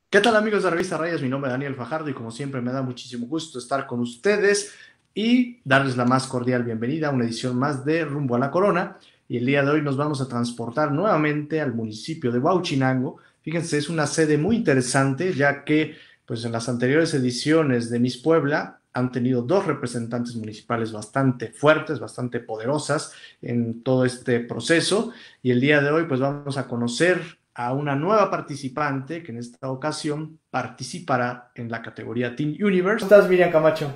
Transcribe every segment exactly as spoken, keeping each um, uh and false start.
¿Qué tal amigos de Revista Rayas? Mi nombre es Daniel Fajardo y como siempre me da muchísimo gusto estar con ustedes y darles la más cordial bienvenida a una edición más de Rumbo a la Corona. Y el día de hoy nos vamos a transportar nuevamente al municipio de Huauchinango. Fíjense, es una sede muy interesante ya que pues en las anteriores ediciones de Miss Puebla han tenido dos representantes municipales bastante fuertes, bastante poderosas en todo este proceso. Y el día de hoy pues vamos a conocer a una nueva participante que en esta ocasión participará en la categoría Teen Universe. ¿Cómo estás, Miriam Camacho?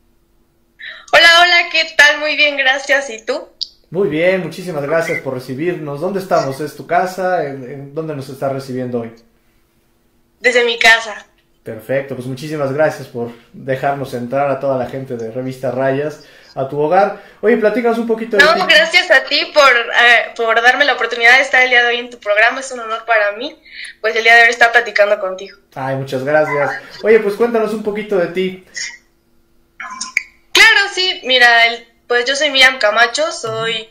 Hola, hola, ¿qué tal? Muy bien, gracias. ¿Y tú? Muy bien, muchísimas gracias por recibirnos. ¿Dónde estamos? ¿Es tu casa? ¿En, en dónde nos estás recibiendo hoy? Desde mi casa. Perfecto, pues muchísimas gracias por dejarnos entrar a toda la gente de Revista Rayas a tu hogar. Oye, platícanos un poquito de No, ti. gracias a ti por, eh, por darme la oportunidad de estar el día de hoy en tu programa. Es un honor para mí, pues el día de hoy estar platicando contigo. Ay, muchas gracias. Oye, pues cuéntanos un poquito de ti. Claro, sí, mira, el, pues yo soy Miriam Camacho, soy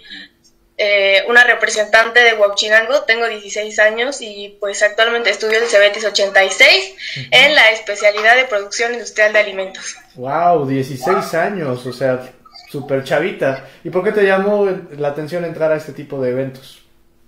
eh, una representante de Huauchinango, tengo dieciséis años y pues actualmente estudio el Cebetis ochenta y seis Uh-huh. en la especialidad de producción industrial de alimentos. Wow, dieciséis años, o sea, súper chavita. ¿Y por qué te llamó la atención entrar a este tipo de eventos?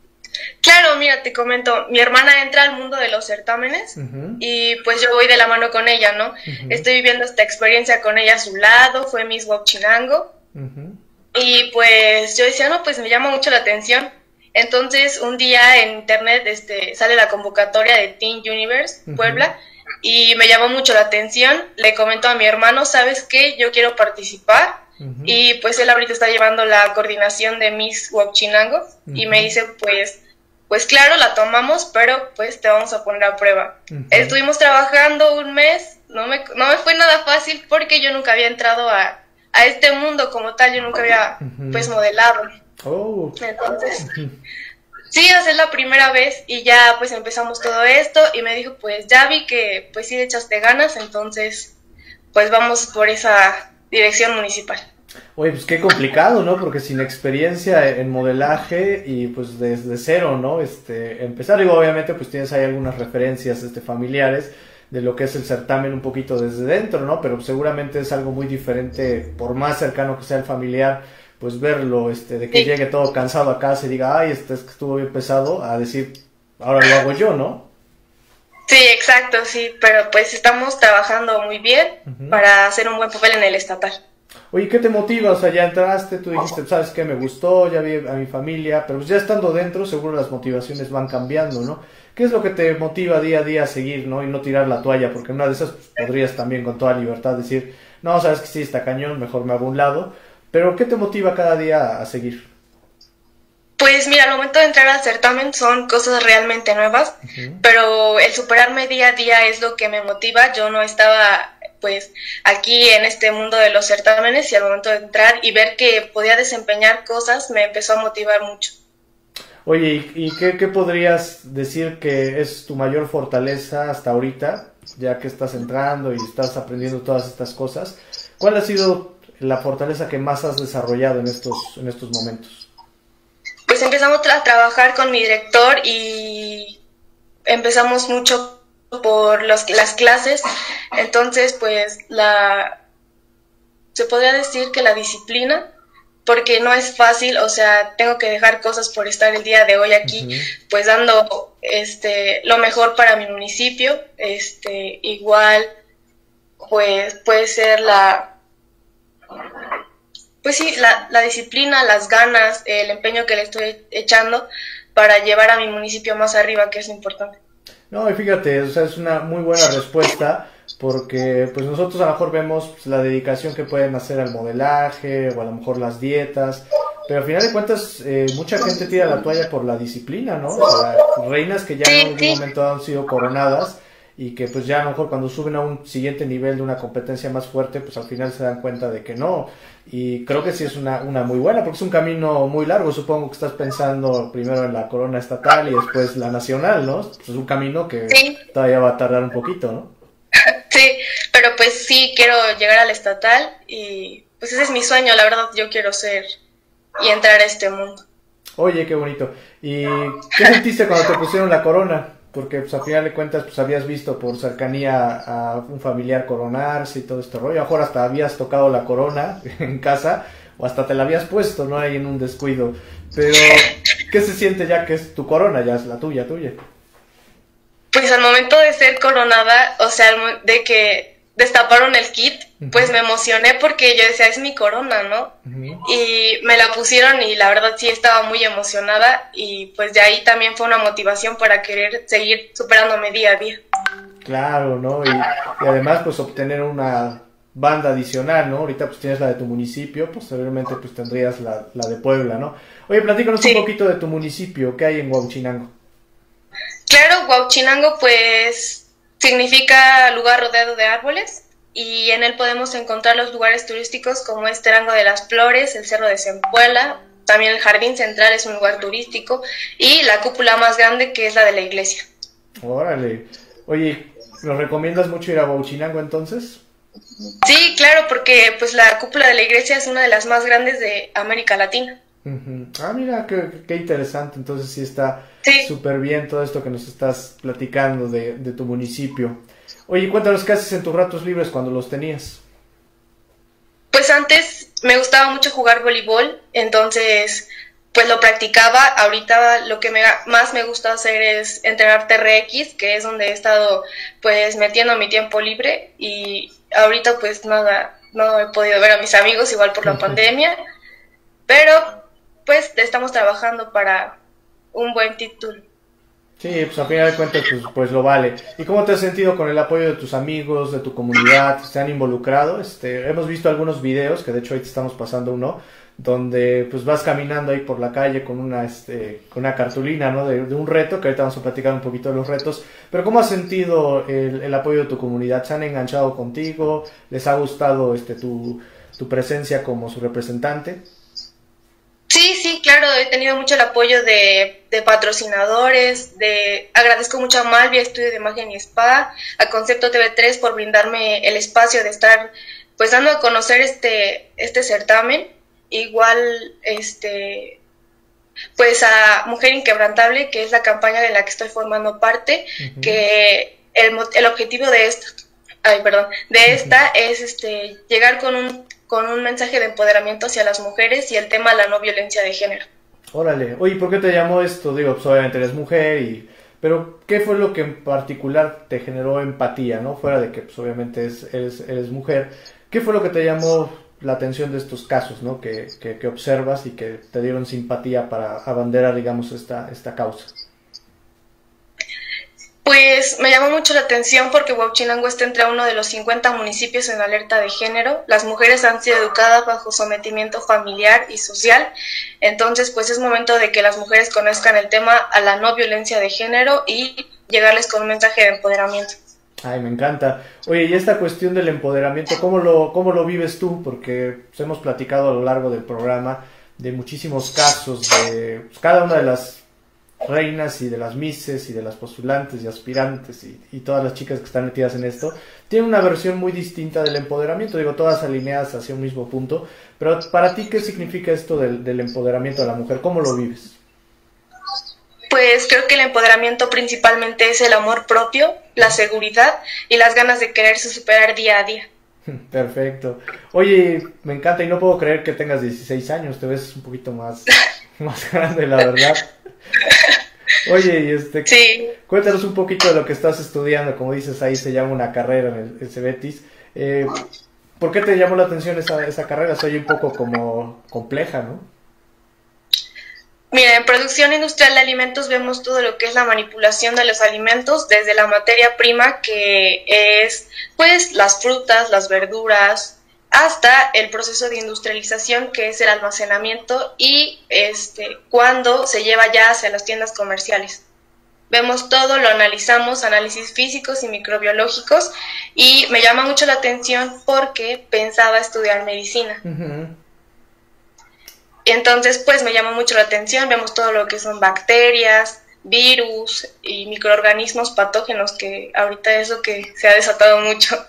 Claro, mira, te comento, mi hermana entra al mundo de los certámenes Uh-huh. y pues yo voy de la mano con ella, ¿no? Uh-huh. Estoy viviendo esta experiencia con ella a su lado, fue Miss Huauchinango Uh-huh. y pues yo decía, no, pues me llama mucho la atención. Entonces un día en internet este, sale la convocatoria de Teen Universe Uh-huh. Puebla y me llamó mucho la atención. Le comento a mi hermano, ¿sabes qué? Yo quiero participar. Uh-huh. Y pues él ahorita está llevando la coordinación de Miss Huauchinango Uh-huh. y me dice, pues, pues claro, la tomamos, pero pues te vamos a poner a prueba. Uh-huh. Estuvimos trabajando un mes, no me, no me fue nada fácil porque yo nunca había entrado a, a este mundo como tal, yo nunca había Uh-huh. pues modelado. Oh. Entonces, Uh-huh. sí, esa es la primera vez y ya pues empezamos todo esto y me dijo, pues ya vi que pues sí le echaste ganas, entonces pues vamos por esa dirección municipal. Oye, pues qué complicado, ¿no? Porque sin experiencia en modelaje y pues desde cero, ¿no? Este, empezar, digo, obviamente pues tienes ahí algunas referencias este, familiares de lo que es el certamen un poquito desde dentro, ¿no? Pero seguramente es algo muy diferente, por más cercano que sea el familiar, pues verlo, este, de que Sí. llegue todo cansado a casa y diga, ay, este es que estuvo bien pesado, a decir, ahora lo hago yo, ¿no? Sí, exacto, sí, pero pues estamos trabajando muy bien Uh-huh. para hacer un buen papel en el estatal. Oye, ¿qué te motiva? O sea, ya entraste, tú dijiste, ¿sabes qué? Me gustó, ya vi a mi familia, pero pues ya estando dentro, seguro las motivaciones van cambiando, ¿no? ¿Qué es lo que te motiva día a día a seguir, ¿no? Y no tirar la toalla, porque en una de esas pues, podrías también con toda libertad decir, no, sabes que sí, está cañón, mejor me hago a un lado, pero ¿qué te motiva cada día a seguir? Pues mira, al momento de entrar al certamen son cosas realmente nuevas, Uh-huh. pero el superarme día a día es lo que me motiva. Yo no estaba pues aquí en este mundo de los certámenes y al momento de entrar y ver que podía desempeñar cosas me empezó a motivar mucho. Oye, ¿y, y qué, qué podrías decir que es tu mayor fortaleza hasta ahorita, ya que estás entrando y estás aprendiendo todas estas cosas? ¿Cuál ha sido la fortaleza que más has desarrollado en estos, en estos momentos? Pues empezamos a trabajar con mi director y empezamos mucho por los, las clases, entonces pues la se podría decir que la disciplina, porque no es fácil, o sea, tengo que dejar cosas por estar el día de hoy aquí, Uh-huh. pues dando este lo mejor para mi municipio, este igual pues puede ser la pues sí, la, la disciplina, las ganas, el empeño que le estoy echando para llevar a mi municipio más arriba, que es importante. No, y fíjate, o sea, es una muy buena respuesta porque pues nosotros a lo mejor vemos pues, la dedicación que pueden hacer al modelaje o a lo mejor las dietas, pero al final de cuentas eh, mucha gente tira la toalla por la disciplina, ¿no? O sea, reinas que ya en Sí, algún sí, momento han sido coronadas y que pues ya a lo mejor cuando suben a un siguiente nivel de una competencia más fuerte, pues al final se dan cuenta de que no. Y creo que sí es una, una muy buena, porque es un camino muy largo. Supongo que estás pensando primero en la corona estatal y después la nacional, ¿no? Es un camino que sí, todavía va a tardar un poquito, ¿no? sí, pero pues sí quiero llegar al estatal y pues ese es mi sueño, la verdad yo quiero ser y entrar a este mundo. Oye, qué bonito. ¿Y qué sentiste cuando te pusieron la corona? porque pues a final de cuentas pues habías visto por cercanía a un familiar coronarse y todo este rollo, a lo mejor hasta habías tocado la corona en casa, o hasta te la habías puesto, ¿no? Ahí en un descuido, pero ¿qué se siente ya que es tu corona, ya es la tuya, tuya? Pues al momento de ser coronada, o sea, de que destaparon el kit, uh-huh. pues me emocioné porque yo decía, es mi corona, ¿no? Uh-huh. Y me la pusieron y la verdad sí estaba muy emocionada y pues de ahí también fue una motivación para querer seguir superándome día a día. Claro, ¿no? Y, y además pues obtener una banda adicional, ¿no? Ahorita pues tienes la de tu municipio, posteriormente pues tendrías la, la de Puebla, ¿no? Oye, platícanos sí. un poquito de tu municipio, ¿qué hay en Huauchinango? Claro, Huauchinango pues significa lugar rodeado de árboles y en él podemos encontrar los lugares turísticos como es Terango de las Flores, el Cerro de Zempuela, también el Jardín Central es un lugar turístico y la cúpula más grande que es la de la iglesia. Órale, oye, ¿nos recomiendas mucho ir a Huauchinango entonces? Sí, claro, porque pues la cúpula de la iglesia es una de las más grandes de América Latina. Uh-huh. Ah, mira, qué, qué interesante, entonces sí está súper sí. bien todo esto que nos estás platicando de, de tu municipio. Oye, cuéntanos qué haces en tus ratos libres cuando los tenías. Pues antes me gustaba mucho jugar voleibol, entonces pues lo practicaba. Ahorita lo que me, más me gusta hacer es entrenar T R X, que es donde he estado pues metiendo mi tiempo libre y ahorita pues nada, no he podido ver a mis amigos igual por la pandemia, pero pues estamos trabajando para un buen título. Sí, pues a final de cuentas pues, pues lo vale. ¿Y cómo te has sentido con el apoyo de tus amigos, de tu comunidad? ¿Se han involucrado? Este, hemos visto algunos videos, que de hecho ahorita estamos pasando uno, donde pues vas caminando ahí por la calle con una este con una cartulina, ¿no? de, de un reto, que ahorita vamos a platicar un poquito de los retos, pero ¿cómo has sentido el, el apoyo de tu comunidad? ¿Se han enganchado contigo? ¿Les ha gustado este tu, tu presencia como su representante? Sí, sí, claro, he tenido mucho el apoyo de, de patrocinadores, de agradezco mucho a Malvia, Estudio de Imagen y Spa, a Concepto T V tres por brindarme el espacio de estar pues dando a conocer este, este certamen, igual este pues a Mujer Inquebrantable, que es la campaña de la que estoy formando parte, uh-huh. que el, el objetivo de esta, ay, perdón, de esta uh-huh. es este llegar con un con un mensaje de empoderamiento hacia las mujeres y el tema de la no violencia de género. Órale, oye, ¿por qué te llamó esto? Digo, pues obviamente eres mujer, y pero ¿qué fue lo que en particular te generó empatía, no? Fuera de que pues obviamente es, eres, eres mujer, ¿qué fue lo que te llamó la atención de estos casos, no? Que, que, que observas y que te dieron simpatía para abanderar, digamos, esta, esta causa. Pues me llamó mucho la atención porque Huauchinango está entre uno de los cincuenta municipios en alerta de género. Las mujeres han sido educadas bajo sometimiento familiar y social, entonces pues es momento de que las mujeres conozcan el tema a la no violencia de género y llegarles con un mensaje de empoderamiento. Ay, me encanta. Oye, y esta cuestión del empoderamiento, ¿cómo lo, cómo lo vives tú? Porque pues, hemos platicado a lo largo del programa de muchísimos casos, de pues, cada una de las reinas y de las misses y de las postulantes y aspirantes y, y todas las chicas que están metidas en esto, tienen una versión muy distinta del empoderamiento, digo, todas alineadas hacia un mismo punto, pero para ti, ¿qué significa esto del, del empoderamiento de la mujer? ¿Cómo lo vives? Pues creo que el empoderamiento principalmente es el amor propio, la seguridad y las ganas de quererse superar día a día. Perfecto. Oye, me encanta y no puedo creer que tengas dieciséis años, te ves un poquito más, más grande, la verdad. Oye, y este, sí. Cuéntanos un poquito de lo que estás estudiando, como dices, ahí se llama una carrera en el Cebetis. Eh, ¿Por qué te llamó la atención esa, esa carrera? Se oye un poco como compleja, ¿no? Mira, en producción industrial de alimentos vemos todo lo que es la manipulación de los alimentos, desde la materia prima, que es pues las frutas, las verduras, hasta el proceso de industrialización, que es el almacenamiento y este cuando se lleva ya hacia las tiendas comerciales. Vemos todo, lo analizamos, análisis físicos y microbiológicos, y me llama mucho la atención porque pensaba estudiar medicina. Uh-huh. Entonces, pues me llama mucho la atención, vemos todo lo que son bacterias, virus y microorganismos patógenos, que ahorita es lo que se ha desatado mucho.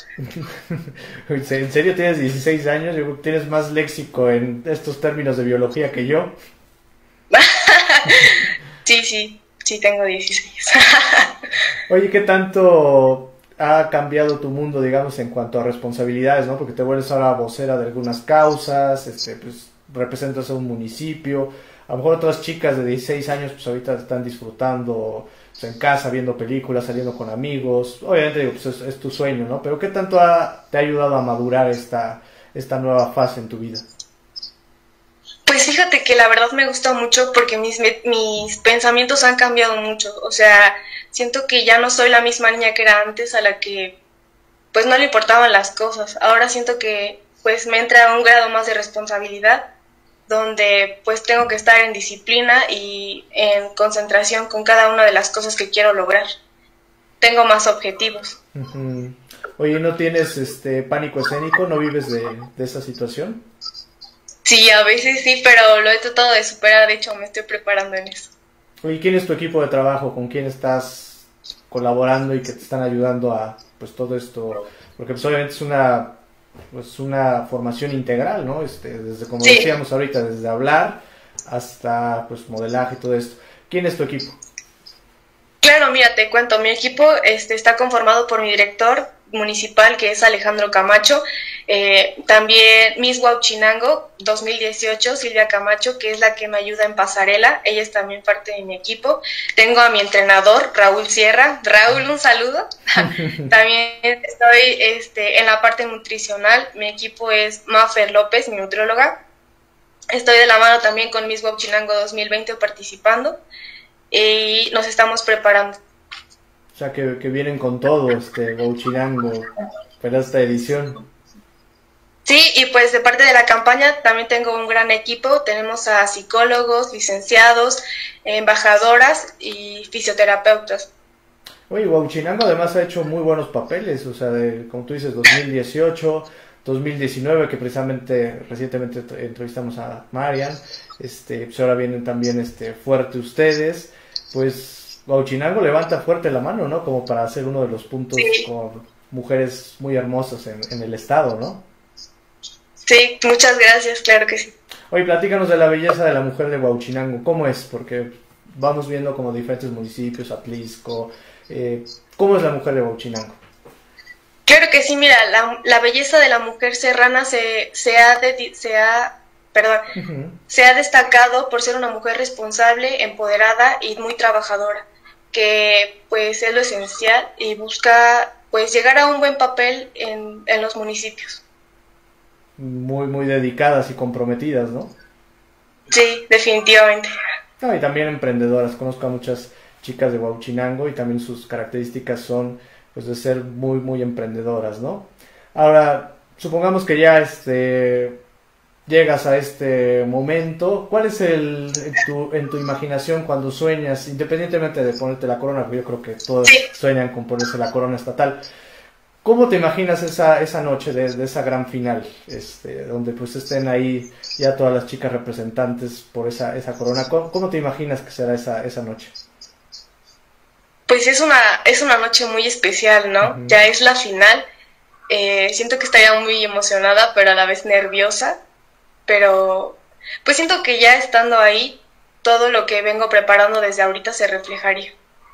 ¿En serio tienes dieciséis años? Yo creo que tienes más léxico en estos términos de biología que yo. Sí, sí, sí tengo dieciséis. Oye, ¿qué tanto ha cambiado tu mundo, digamos, en cuanto a responsabilidades, ¿no? Porque te vuelves ahora vocera de algunas causas, este, pues representas a un municipio. A lo mejor otras chicas de dieciséis años, pues ahorita están disfrutando pues, en casa, viendo películas, saliendo con amigos. Obviamente, digo, pues es, es tu sueño, ¿no? Pero ¿qué tanto ha, te ha ayudado a madurar esta, esta nueva fase en tu vida? Pues fíjate que la verdad me gusta mucho porque mis, mis pensamientos han cambiado mucho. O sea, siento que ya no soy la misma niña que era antes, a la que pues no le importaban las cosas. Ahora siento que pues me entra un grado más de responsabilidad, donde pues tengo que estar en disciplina y en concentración con cada una de las cosas que quiero lograr. Tengo más objetivos. Uh-huh. Oye, ¿no tienes este pánico escénico? ¿No vives de, de esa situación? Sí, a veces sí, pero lo he tratado de superar. De hecho, me estoy preparando en eso. Oye, ¿quién es tu equipo de trabajo? ¿Con quién estás colaborando y que te están ayudando a pues todo esto? Porque pues obviamente es una pues una formación integral, ¿no? Este, desde como sí. decíamos ahorita, desde hablar hasta pues modelaje y todo esto. ¿Quién es tu equipo? Claro, mira, te cuento, mi equipo este, está conformado por mi director municipal, que es Alejandro Camacho, eh, también Miss Huauchinango dos mil dieciocho, Silvia Camacho, que es la que me ayuda en pasarela, ella es también parte de mi equipo. Tengo a mi entrenador, Raúl Sierra. Raúl, un saludo. También estoy este, en la parte nutricional, mi equipo es Mafer López, mi nutrióloga. Estoy de la mano también con Miss Huauchinango dos mil veinte participando y nos estamos preparando. O sea, que, que vienen con todo, este, Huauchinango, para esta edición. Sí, y pues de parte de la campaña también tengo un gran equipo. Tenemos a psicólogos, licenciados, embajadoras y fisioterapeutas. Oye, Huauchinango además ha hecho muy buenos papeles, o sea, de, como tú dices, dos mil dieciocho, dos mil diecinueve, que precisamente recientemente entrevistamos a Marian, este, pues ahora vienen también este, fuerte ustedes, pues Huauchinango levanta fuerte la mano, ¿no? Como para hacer uno de los puntos sí. con mujeres muy hermosas en, en el estado, ¿no? Sí, muchas gracias, claro que sí. Oye, platícanos de la belleza de la mujer de Huauchinango, ¿cómo es? Porque vamos viendo como diferentes municipios, Atlisco, eh, ¿cómo es la mujer de Huauchinango? Claro que sí, mira, la, la belleza de la mujer serrana se, se ha... De, se ha Perdón, uh-huh. se ha destacado por ser una mujer responsable, empoderada y muy trabajadora, que pues es lo esencial y busca pues llegar a un buen papel en, en los municipios. Muy, muy dedicadas y comprometidas, ¿no? Sí, definitivamente. No, y también emprendedoras. Conozco a muchas chicas de Huauchinango y también sus características son pues de ser muy, muy emprendedoras, ¿no? Ahora, supongamos que ya este... llegas a este momento, ¿cuál es el en tu, en tu imaginación cuando sueñas, independientemente de ponerte la corona, porque yo creo que todos sí. sueñan con ponerse la corona estatal? ¿Cómo te imaginas esa, esa noche de, de esa gran final, este, donde pues estén ahí ya todas las chicas representantes por esa, esa corona? ¿Cómo, cómo te imaginas que será esa, esa noche? Pues es una, es una noche muy especial, ¿no? Uh-huh. Ya es la final, eh, siento que estaría muy emocionada, pero a la vez nerviosa. Pero pues siento que ya estando ahí, todo lo que vengo preparando desde ahorita se reflejaría.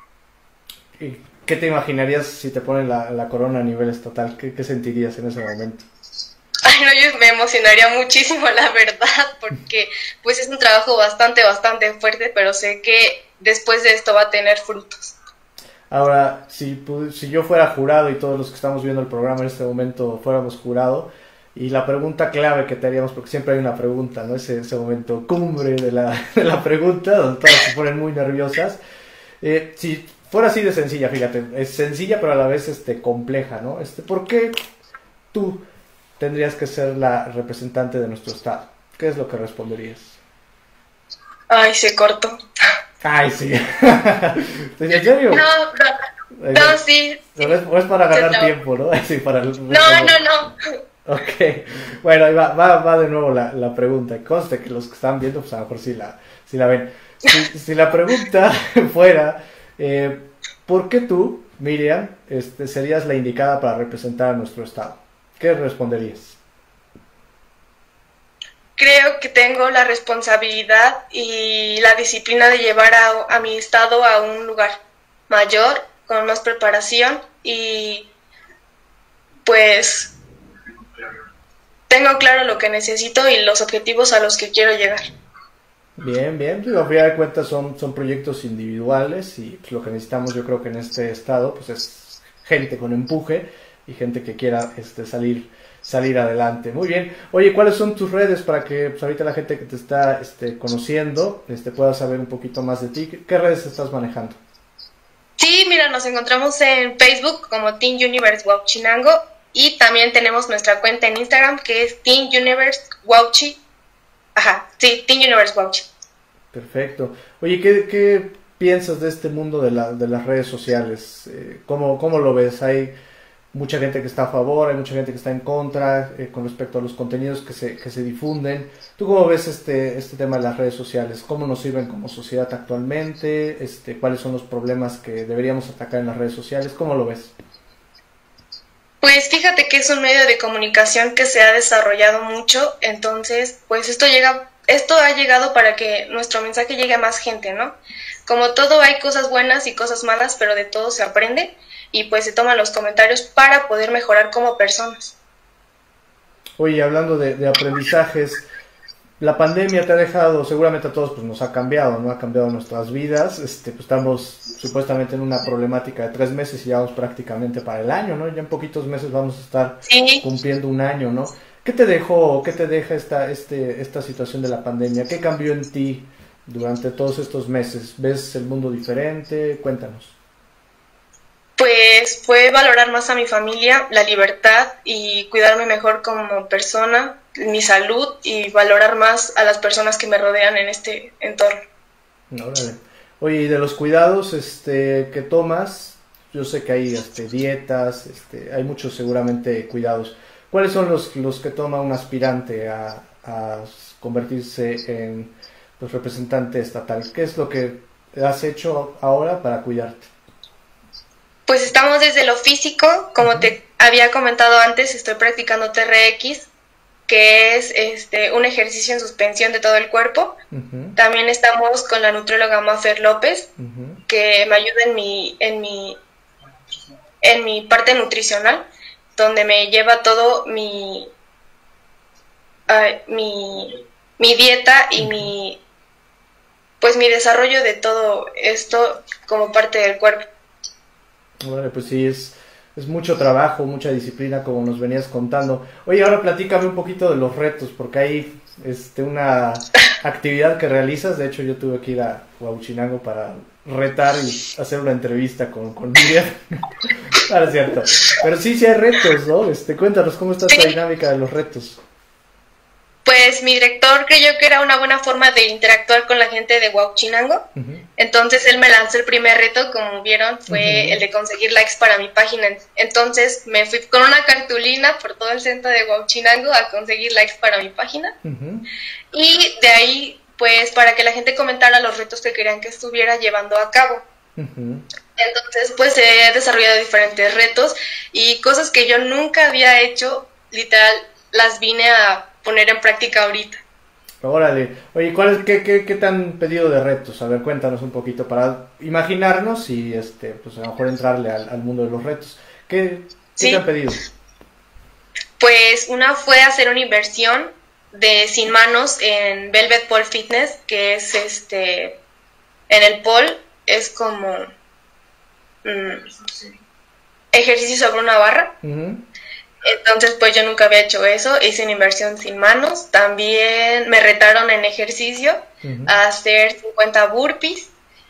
¿Y qué te imaginarías si te ponen la, la corona a nivel estatal? ¿Qué, qué sentirías en ese momento? Ay, no, yo me emocionaría muchísimo, la verdad, porque pues es un trabajo bastante, bastante fuerte, pero sé que después de esto va a tener frutos. Ahora, si, si yo fuera jurado y todos los que estamos viendo el programa en este momento fuéramos jurado, y la pregunta clave que te haríamos, porque siempre hay una pregunta, ¿no? Ese, ese momento cumbre de la, de la pregunta, donde todas se ponen muy nerviosas. Eh, si fuera así de sencilla, fíjate, es sencilla pero a la vez este, compleja, ¿no? Este, ¿por qué tú tendrías que ser la representante de nuestro estado? ¿Qué es lo que responderías? Ay, se cortó. Ay, sí. ¿En serio? No, no, no, sí. sí. O es para ganar no. tiempo, ¿no? Sí, para el... No, no, no. Ok, bueno, ahí va, va, va de nuevo la, la pregunta. Conste que los que están viendo, pues a lo mejor sí la, sí la ven. Si, si la pregunta fuera, eh, ¿por qué tú, Miriam, este, serías la indicada para representar a nuestro estado? ¿Qué responderías? Creo que tengo la responsabilidad y la disciplina de llevar a, a mi estado a un lugar mayor, con más preparación y pues tengo claro lo que necesito y los objetivos a los que quiero llegar. Bien, bien, digo, a final de cuentas son, son proyectos individuales y pues, lo que necesitamos yo creo que en este estado pues es gente con empuje y gente que quiera este, salir salir adelante. Muy bien. Oye, ¿cuáles son tus redes para que pues, ahorita la gente que te está este, conociendo este, pueda saber un poquito más de ti? ¿Qué, qué redes estás manejando? Sí, mira, nos encontramos en Facebook como Teen Universe Huauchinango y también tenemos nuestra cuenta en Instagram que es Teen Universe Huauchi. Ajá, sí, Teen Universe Huauchi. Perfecto. Oye, ¿qué, qué piensas de este mundo de, la, de las redes sociales? Eh, ¿cómo, ¿Cómo lo ves? Hay mucha gente que está a favor, hay mucha gente que está en contra eh, con respecto a los contenidos que se, que se difunden. ¿Tú cómo ves este, este tema de las redes sociales? ¿Cómo nos sirven como sociedad actualmente? Este, ¿Cuáles son los problemas que deberíamos atacar en las redes sociales? ¿Cómo lo ves? Pues fíjate que es un medio de comunicación que se ha desarrollado mucho, entonces pues esto llega, esto ha llegado para que nuestro mensaje llegue a más gente, ¿no? Como todo hay cosas buenas y cosas malas, pero de todo se aprende y pues se toman los comentarios para poder mejorar como personas. Oye, hablando de, de aprendizajes, la pandemia te ha dejado, seguramente a todos pues nos ha cambiado, ¿no? Ha cambiado nuestras vidas, este, pues estamos supuestamente en una problemática de tres meses y ya vamos prácticamente para el año, ¿no? Ya en poquitos meses vamos a estar sí. cumpliendo un año, ¿no? ¿Qué te dejó, qué te deja esta, este, esta situación de la pandemia? ¿Qué cambió en ti durante todos estos meses? ¿Ves el mundo diferente? Cuéntanos. Pues fue valorar más a mi familia, la libertad y cuidarme mejor como persona, mi salud y valorar más a las personas que me rodean en este entorno. Órale. Oye, y de los cuidados este, que tomas, yo sé que hay este, dietas, este, hay muchos seguramente cuidados. ¿Cuáles son los, los que toma un aspirante a, a convertirse en pues, representante estatal? ¿Qué es lo que has hecho ahora para cuidarte? Pues estamos desde lo físico, como uh-huh. te había comentado antes, estoy practicando T R X, que es este un ejercicio en suspensión de todo el cuerpo. Uh-huh. También estamos con la nutrióloga Mafer López, uh-huh. que me ayuda en mi, en mi, en mi parte nutricional, donde me lleva todo mi, uh, mi, mi dieta y uh-huh. mi, pues mi desarrollo de todo esto como parte del cuerpo. Bueno, pues sí, es, es mucho trabajo, mucha disciplina, como nos venías contando. Oye, ahora platícame un poquito de los retos, porque hay este, una actividad que realizas. De hecho, yo tuve que ir a Huauchinango para retar y hacer una entrevista con, con Miriam. Ahora es cierto. Pero sí, sí hay retos, ¿no? Este, cuéntanos, ¿cómo está esta dinámica de los retos? Pues mi director creyó que era una buena forma de interactuar con la gente de Huauchinango. Uh-huh. Entonces él me lanzó el primer reto, como vieron, fue uh-huh. el de conseguir likes para mi página. Entonces me fui con una cartulina por todo el centro de Huauchinango a conseguir likes para mi página. Uh-huh. Y de ahí, pues, para que la gente comentara los retos que querían que estuviera llevando a cabo. Uh-huh. Entonces, pues, he desarrollado diferentes retos y cosas que yo nunca había hecho, literal, las vine a poner en práctica ahorita. Órale. Oye, ¿cuál es, qué, qué, ¿qué te han pedido de retos? A ver, cuéntanos un poquito para imaginarnos y este, pues a lo mejor entrarle al, al mundo de los retos. ¿Qué, qué sí. te han pedido? Pues una fue hacer una inversión de sin manos en Velvet Pole Fitness, que es este, en el pole es como mmm, ejercicio sobre una barra. Uh-huh. Entonces, pues yo nunca había hecho eso, hice una inversión sin manos. También me retaron en ejercicio uh-huh. a hacer cincuenta burpees.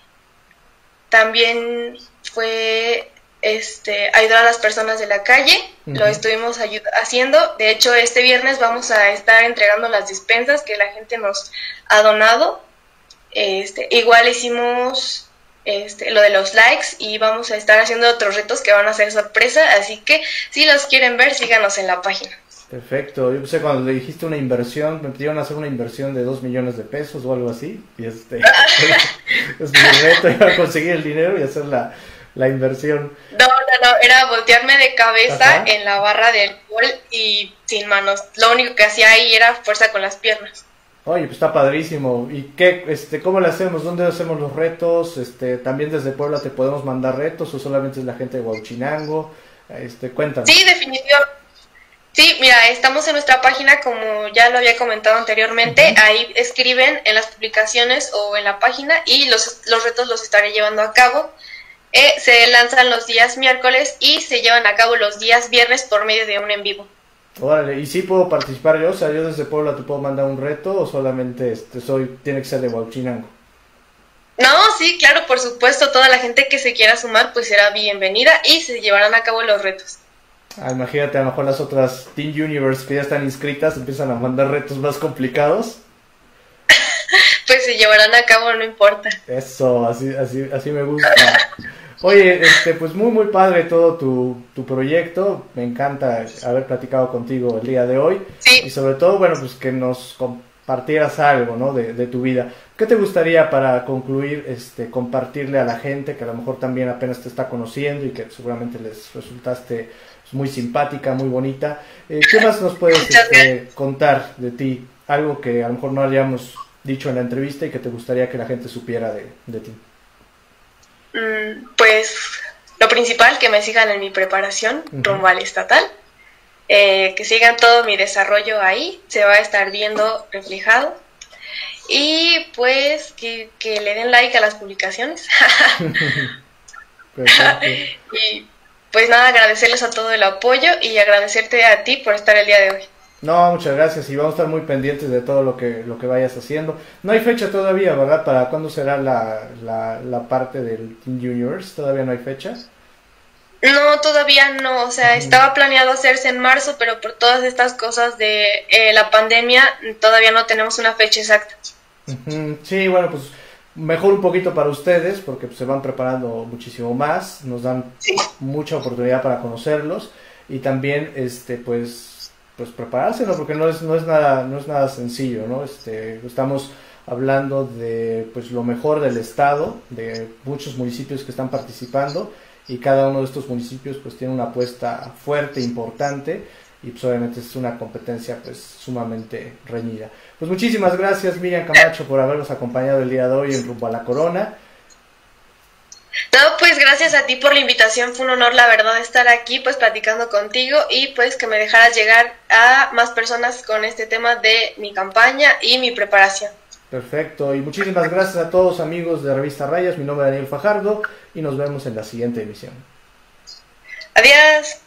También fue este, ayudar a las personas de la calle, uh-huh. lo estuvimos ayud- haciendo. De hecho, este viernes vamos a estar entregando las despensas que la gente nos ha donado. Este, igual hicimos... Este, lo de los likes y vamos a estar haciendo otros retos que van a ser sorpresa, así que si los quieren ver, síganos en la página. Perfecto, yo pensé cuando le dijiste una inversión, me pidieron hacer una inversión de dos millones de pesos o algo así, y este, es mi reto, iba a conseguir el dinero y hacer la, la inversión. No, no, no, era voltearme de cabeza Ajá. en la barra del pole y sin manos, lo único que hacía ahí era fuerza con las piernas. Oye, pues está padrísimo. ¿Y qué, este, cómo le hacemos? ¿Dónde hacemos los retos? Este, ¿también desde Puebla te podemos mandar retos o solamente es la gente de Huauchinango? Este, cuéntame. Sí, definitivamente. Sí, mira, estamos en nuestra página, como ya lo había comentado anteriormente, Uh-huh. ahí escriben en las publicaciones o en la página y los, los retos los estaré llevando a cabo. Eh, se lanzan los días miércoles y se llevan a cabo los días viernes por medio de un en vivo. Órale, ¿y sí puedo participar yo? O sea, yo desde Puebla te puedo mandar un reto o solamente este, soy, tiene que ser de Huauchinango. No, sí, claro, por supuesto, toda la gente que se quiera sumar pues será bienvenida y se llevarán a cabo los retos. Ah, imagínate, a lo mejor las otras Team Universe que ya están inscritas empiezan a mandar retos más complicados. Pues se llevarán a cabo, no importa. Eso, así, así, así me gusta. Oye, este, pues muy, muy padre todo tu, tu proyecto. Me encanta haber platicado contigo el día de hoy. Y Sí, sobre todo, bueno, pues que nos compartieras algo, ¿no? De, de tu vida. ¿Qué te gustaría para concluir, este, compartirle a la gente que a lo mejor también apenas te está conociendo y que seguramente les resultaste pues, muy simpática, muy bonita? Eh, ¿qué más nos puedes muchas gracias. este, contar de ti? Algo que a lo mejor no hayamos dicho en la entrevista y que te gustaría que la gente supiera de, de ti. Mm, pues lo principal, que me sigan en mi preparación Uh-huh. rumbo al estatal, eh, que sigan todo mi desarrollo ahí, se va a estar viendo reflejado. Y pues que, que le den like a las publicaciones. Perfecto. Y pues nada, agradecerles a todo el apoyo y agradecerte a ti por estar el día de hoy. No, muchas gracias y vamos a estar muy pendientes de todo lo que lo que vayas haciendo. No hay fecha todavía, ¿verdad? ¿Para cuándo será la, la, la parte del Team Juniors? ¿Todavía no hay fecha? No, todavía no, o sea, Uh-huh. estaba planeado hacerse en marzo, pero por todas estas cosas de eh, la pandemia, todavía no tenemos una fecha exacta. Uh-huh. Sí, bueno, pues mejor un poquito para ustedes porque pues, se van preparando muchísimo más, nos dan Sí. mucha oportunidad para conocerlos y también este pues pues prepararse, ¿no? Porque no es no es nada no es nada sencillo, ¿no? Este estamos hablando de pues lo mejor del estado, de muchos municipios que están participando y cada uno de estos municipios pues tiene una apuesta fuerte, importante y pues obviamente es una competencia pues sumamente reñida. Pues muchísimas gracias Miriam Camacho por habernos acompañado el día de hoy en Rumbo a la Corona. No, pues gracias a ti por la invitación, fue un honor la verdad estar aquí pues platicando contigo y pues que me dejaras llegar a más personas con este tema de mi campaña y mi preparación. Perfecto, y muchísimas gracias a todos amigos de Revista Rayas, mi nombre es Daniel Fajardo y nos vemos en la siguiente emisión. Adiós.